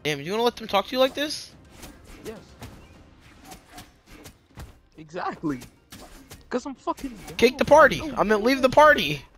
Damn, you wanna let them talk to you like this? Yes. Exactly. Cause I'm fucking. Kick the party. I meant leave the party.